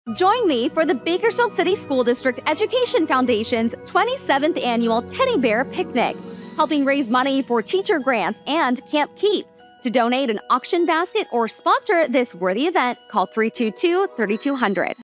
Join me for the Bakersfield City School District Education Foundation's 27th Annual Teddy Bear Picnic, helping raise money for teacher grants and Camp Keep. To donate an auction basket or sponsor this worthy event, call 322-3200.